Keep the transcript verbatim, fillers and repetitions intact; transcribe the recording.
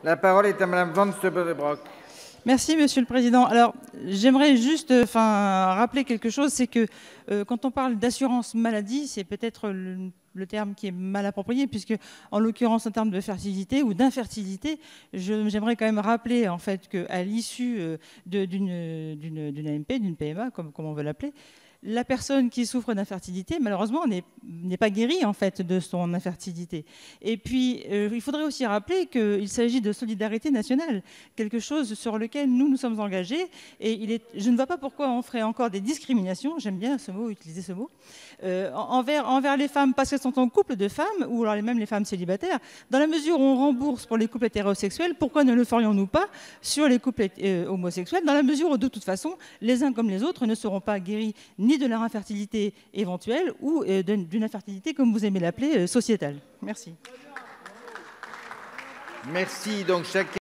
La parole est à Madame Van Stubbe-Brock. Merci, Monsieur le Président. Alors, j'aimerais juste enfin, rappeler quelque chose, c'est que euh, quand on parle d'assurance maladie, c'est peut-être le, le terme qui est mal approprié, puisque en l'occurrence, en termes de fertilité ou d'infertilité, j'aimerais quand même rappeler en fait qu'à l'issue euh, d'une A M P, d'une P M A, comme, comme on veut l'appeler, la personne qui souffre d'infertilité, malheureusement, n'est pas guérie en fait de son infertilité. Et puis, euh, il faudrait aussi rappeler qu'il s'agit de solidarité nationale, quelque chose sur lequel nous nous sommes engagés. Et il est, je ne vois pas pourquoi on ferait encore des discriminations, j'aime bien ce mot, utiliser ce mot, euh, envers, envers les femmes parce qu'elles sont en couple de femmes, ou alors même les femmes célibataires. Dans la mesure où on rembourse pour les couples hétérosexuels, pourquoi ne le ferions-nous pas sur les couples euh, homosexuels, dans la mesure où de toute façon, les uns comme les autres ne seront pas guéris ni de leur infertilité éventuelle ou euh, d'une infertilité, comme vous aimez l'appeler, euh, sociétale. Merci. Merci. Donc, chacun